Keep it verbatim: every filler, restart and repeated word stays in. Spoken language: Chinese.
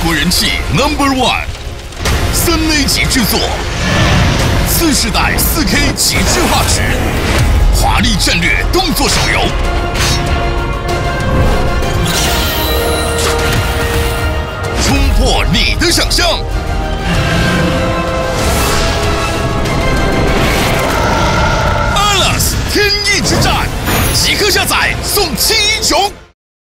国人气 Number One， 三 A 级制作，次世代 四 K 极致画质，华丽战略动作手游，冲破你的想象。